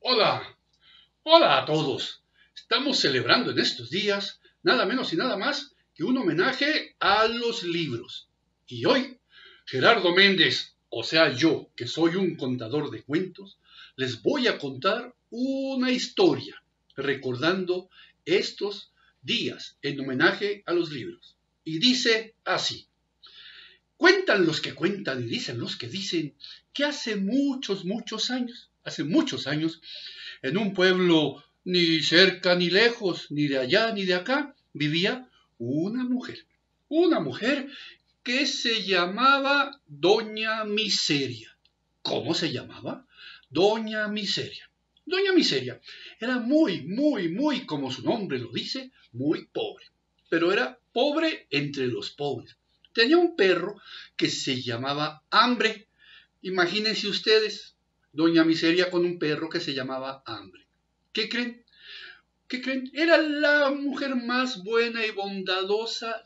Hola, hola a todos. Estamos celebrando en estos días nada menos y nada más que un homenaje a los libros. Y hoy, Gerardo Méndez, o sea yo, que soy un contador de cuentos, les voy a contar una historia recordando estos días en homenaje a los libros. Y dice así. Cuentan los que cuentan y dicen los que dicen que hace muchos años, en un pueblo ni cerca ni lejos, ni de allá ni de acá, vivía una mujer que se llamaba Doña Miseria. ¿Cómo se llamaba? Doña Miseria. Doña Miseria era muy, como su nombre lo dice, muy pobre. Pero era pobre entre los pobres. Tenía un perro que se llamaba Hambre. Imagínense ustedes, Doña Miseria con un perro que se llamaba Hambre. ¿Qué creen? ¿Qué creen? Era la mujer más buena y bondadosa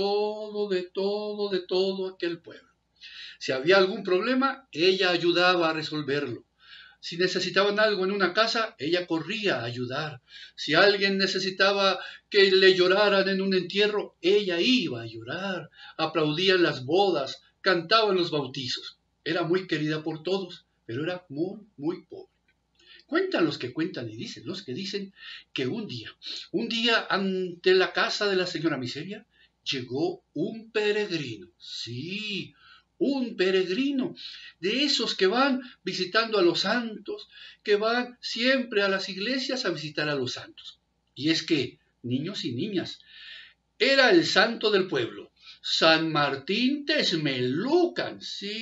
de todo aquel pueblo. Si había algún problema, ella ayudaba a resolverlo. Si necesitaban algo en una casa, ella corría a ayudar. Si alguien necesitaba que le lloraran en un entierro, ella iba a llorar. Aplaudía en las bodas, cantaba en los bautizos. Era muy querida por todos, pero era muy pobre. Cuentan los que cuentan y dicen los que dicen que un día ante la casa de la señora Miseria, llegó un peregrino. Sí, un peregrino, de esos que van visitando a los santos, que van siempre a las iglesias a visitar a los santos. Y es que, niños y niñas, era el santo del pueblo, San Martín Texmelucan.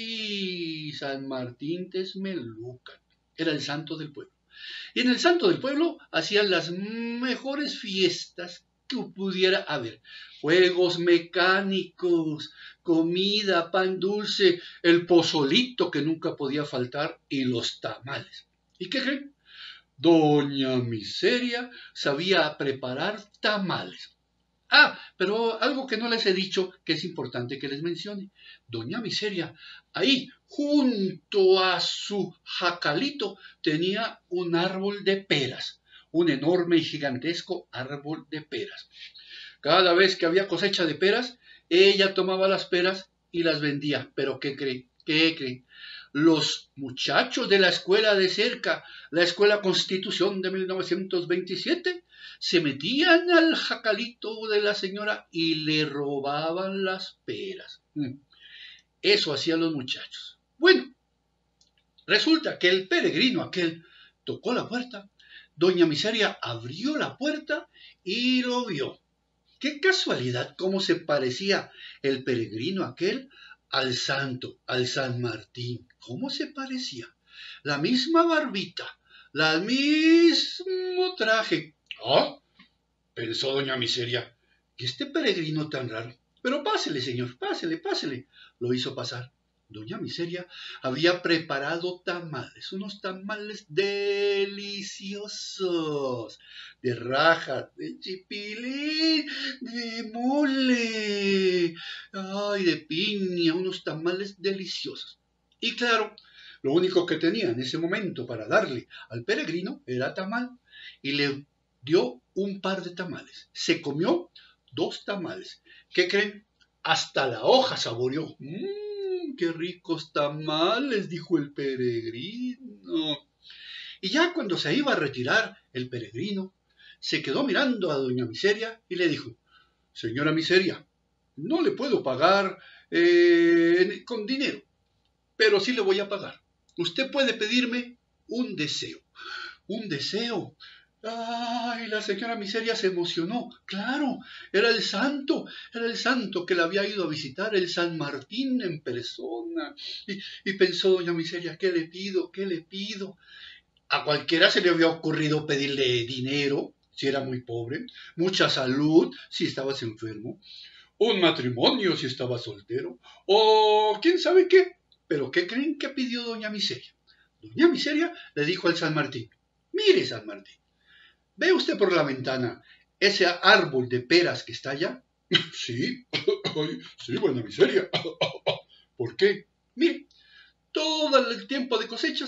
Sí, San Martín Texmelucan. Era el santo del pueblo. Y en el santo del pueblo hacían las mejores fiestas que pudiera haber. Juegos mecánicos, comida, pan dulce, el pozolito que nunca podía faltar y los tamales. ¿Y qué creen? Doña Miseria sabía preparar tamales. Pero algo que no les he dicho que es importante que les mencione. Doña Miseria, ahí, junto a su jacalito, tenía un árbol de peras, un enorme y gigantesco árbol de peras. Cada vez que había cosecha de peras, ella tomaba las peras y las vendía. Pero ¿qué creen? ¿Qué creen? Los muchachos de la escuela de cerca, la Escuela Constitución de 1927, se metían al jacalito de la señora y le robaban las peras. Eso hacían los muchachos. Bueno, resulta que el peregrino aquel tocó la puerta, doña Miseria abrió la puerta y lo vio. Qué casualidad cómo se parecía el peregrino aquel al santo, al San Martín. ¿Cómo se parecía? La misma barbita, el mismo traje. Ah, pensó doña Miseria, ¿y este peregrino tan raro? Pero pásele, señor, pásele. Lo hizo pasar. Doña Miseria había preparado tamales, unos tamales deliciosos, de rajas, de chipilín, de mole, ay, de piña, unos tamales deliciosos. Y claro, lo único que tenía en ese momento para darle al peregrino era tamal, y le dio un par de tamales. Se comió 2 tamales. ¿Qué creen? Hasta la hoja saboreó. ¡Qué ricos tamales!, dijo el peregrino. Y ya cuando se iba a retirar el peregrino, se quedó mirando a doña Miseria y le dijo: Señora Miseria, no le puedo pagar con dinero, pero sí le voy a pagar. Usted puede pedirme un deseo. Un deseo. Ay, la señora Miseria se emocionó. Claro, era el santo que la había ido a visitar, el San Martín en persona. Y pensó doña Miseria, ¿qué le pido? ¿Qué le pido? A cualquiera se le había ocurrido pedirle dinero, si era muy pobre, mucha salud, si estabas enfermo, un matrimonio, si estaba soltero, o quién sabe qué. Pero ¿qué creen que pidió doña Miseria? Doña Miseria le dijo al San Martín: Mire, San Martín, ¿ve usted por la ventana ese árbol de peras que está allá? Sí, sí, buena miseria. ¿Por qué? Mire, todo el tiempo de cosechas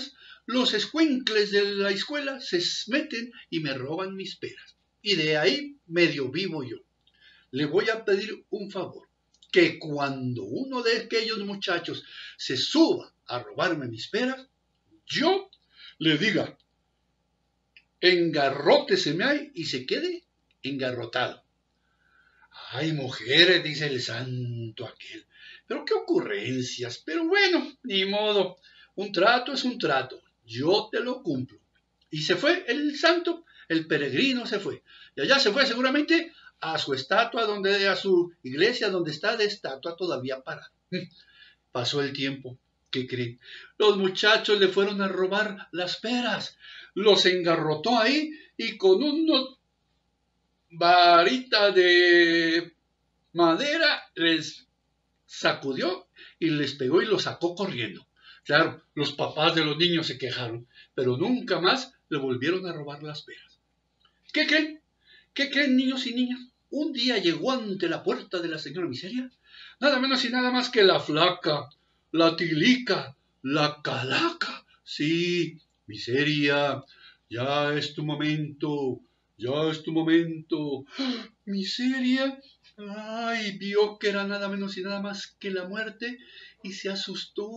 los escuincles de la escuela se meten y me roban mis peras. Y de ahí medio vivo yo. Le voy a pedir un favor, que cuando uno de aquellos muchachos se suba a robarme mis peras, yo le diga, engarróteseme ahí y se quede engarrotado. Ay, mujeres, dice el santo aquel. Pero qué ocurrencias. Pero bueno, ni modo. Un trato es un trato. Yo te lo cumplo. Y se fue el santo, el peregrino se fue. Y allá se fue seguramente a su estatua, a su iglesia, donde está de estatua todavía parada. Pasó el tiempo. ¿Qué creen? Los muchachos le fueron a robar las peras. Los engarrotó ahí y con unos varita de madera les sacudió y les pegó y los sacó corriendo. Claro, los papás de los niños se quejaron, pero nunca más le volvieron a robar las peras. ¿Qué creen? ¿Qué creen, niños y niñas? Un día llegó ante la puerta de la señora Miseria, nada menos y nada más que la Flaca, la Tilica, la Calaca. Sí, Miseria, ya es tu momento, ya es tu momento. ¡Ah! Miseria, ay, vio que era nada menos y nada más que la muerte y se asustó.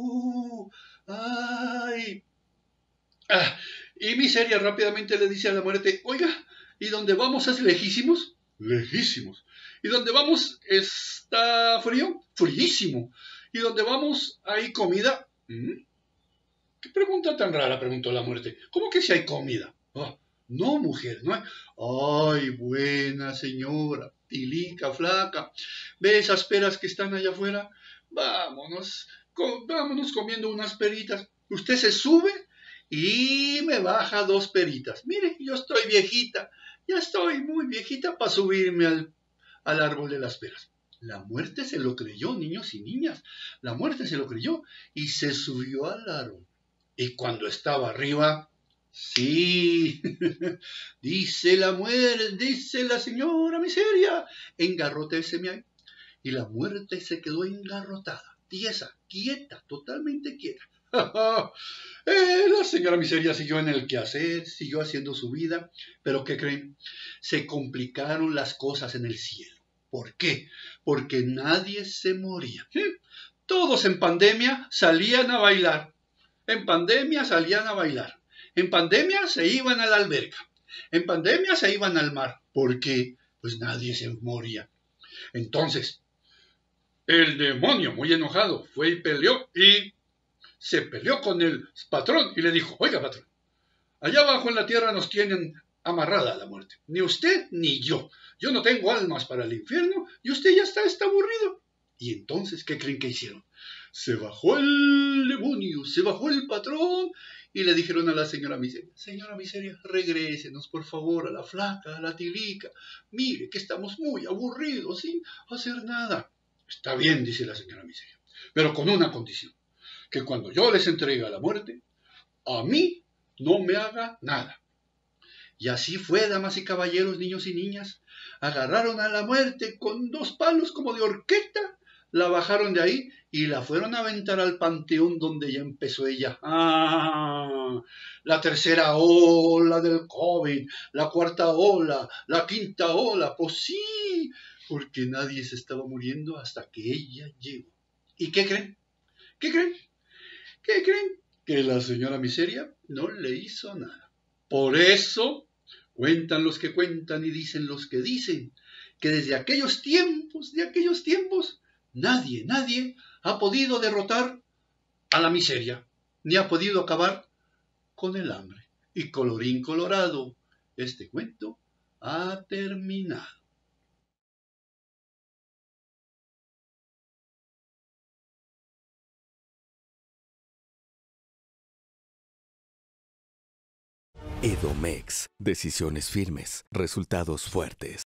Ay. Y Miseria rápidamente le dice a la muerte, oiga, ¿y dónde vamos es lejísimos? Lejísimos. ¿Y dónde vamos está frío? Fríísimo. ¿Y dónde vamos hay comida? ¿Qué pregunta tan rara? Preguntó la muerte. ¿Cómo que si hay comida? Oh, no, mujer, no hay. Ay, buena señora, Tilica, Flaca, ¿ve esas peras que están allá afuera? Vámonos comiendo unas peritas. Usted se sube y me baja 2 peritas. Mire, yo estoy viejita, ya estoy muy viejita para subirme al árbol de las peras. La muerte se lo creyó, niños y niñas. La muerte se lo creyó y se subió al árbol. Y cuando estaba arriba, sí, dice la muerte, dice la señora Miseria, engarróteseme ahí. Y la muerte se quedó engarrotada, tiesa, quieta, totalmente quieta. La señora Miseria siguió en el quehacer, siguió haciendo su vida, pero ¿qué creen? Se complicaron las cosas en el cielo. ¿Por qué? Porque nadie se moría. Todos en pandemia salían a bailar. En pandemia salían a bailar. En pandemia se iban a la alberca. En pandemia se iban al mar. ¿Por qué? Pues nadie se moría. Entonces, el demonio, muy enojado, fue y se peleó con el patrón y le dijo, oiga, patrón, allá abajo en la tierra nos tienen amarrada a la muerte. Ni usted ni yo. Yo no tengo almas para el infierno y usted ya está aburrido. Y entonces, ¿qué creen que hicieron? Se bajó el demonio, se bajó el patrón y le dijeron a la señora Miseria, regrésenos por favor a la Flaca, a la Tilica. Mire que estamos muy aburridos sin hacer nada. Está bien, dice la señora Miseria, pero con una condición, que cuando yo les entregue a la muerte, a mí no me haga nada. Y así fue, damas y caballeros, niños y niñas. Agarraron a la muerte con 2 palos como de horqueta, la bajaron de ahí y la fueron a aventar al panteón donde ya empezó ella. La tercera ola del COVID, la cuarta ola, la quinta ola, pues sí, porque nadie se estaba muriendo hasta que ella llegó. ¿Y qué creen? ¿Qué creen? ¿Qué creen? Que la señora Miseria no le hizo nada. Por eso cuentan los que cuentan y dicen los que dicen, que desde aquellos tiempos, nadie ha podido derrotar a la miseria, ni ha podido acabar con el hambre. Y colorín colorado, este cuento ha terminado. Edomex. Decisiones firmes, resultados fuertes.